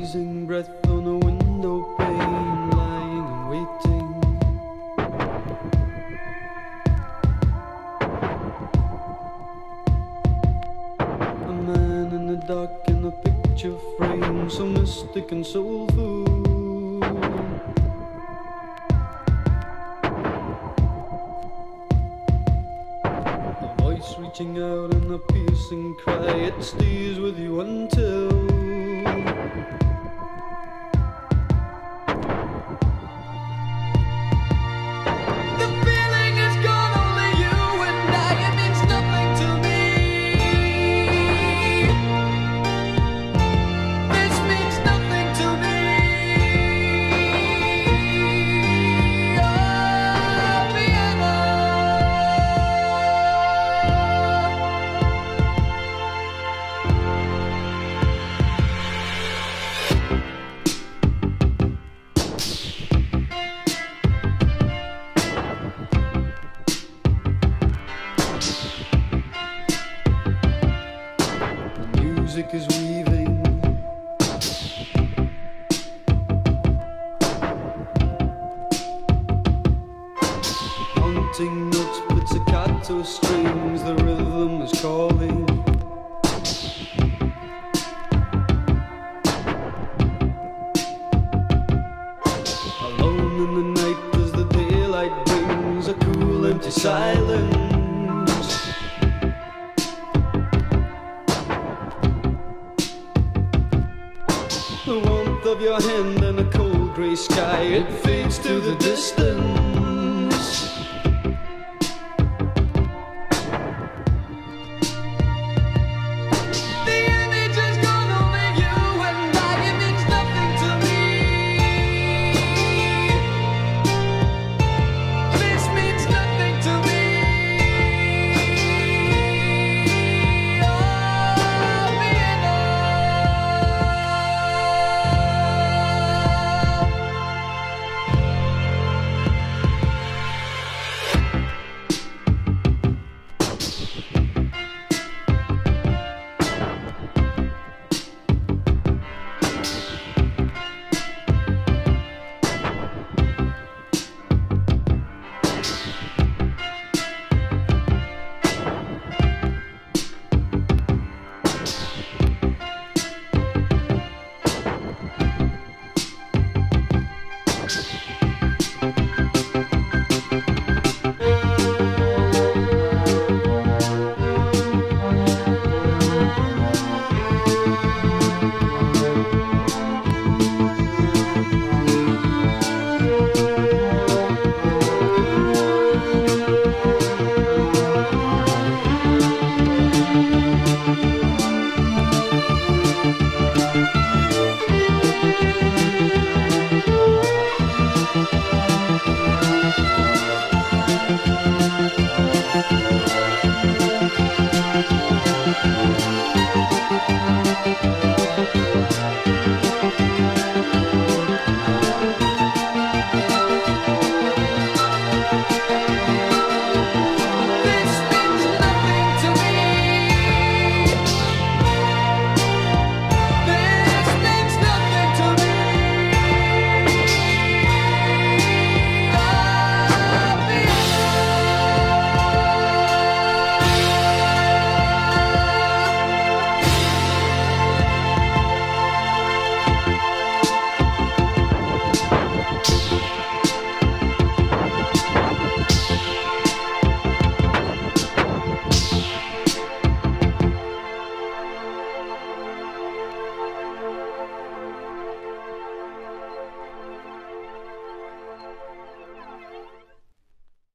freezing breath on a window pane, lying and waiting. A man in the dark in a picture frame, so mystic and soulful. A voice reaching out in a piercing cry, it stays with you until music is weaving, haunting notes, pizzicato strings, the rhythm is calling. Alone in the night as the daylight brings a cool empty silence. The warmth of your hand and a cold grey sky, it fades to the distance. The image is gone, only you and I, it means nothing to me. This means nothing to me. Oh, Vienna.